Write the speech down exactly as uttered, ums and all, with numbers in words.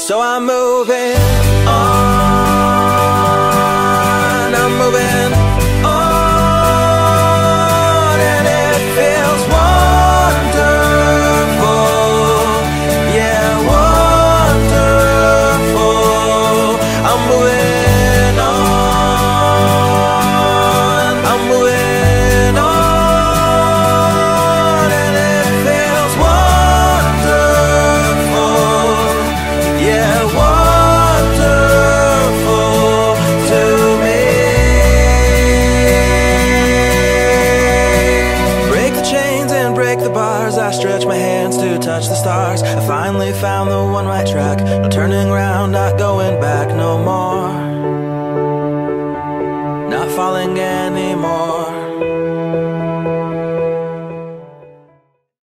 So I'm moving on, I'm moving on, and it feels wonderful, yeah, wonderful. I'm moving on, I'm moving on, and it feels wonderful, yeah, wonderful to me. Break the chains and break the bars, I stretch my hands to touch the stars. I finally found the one right track,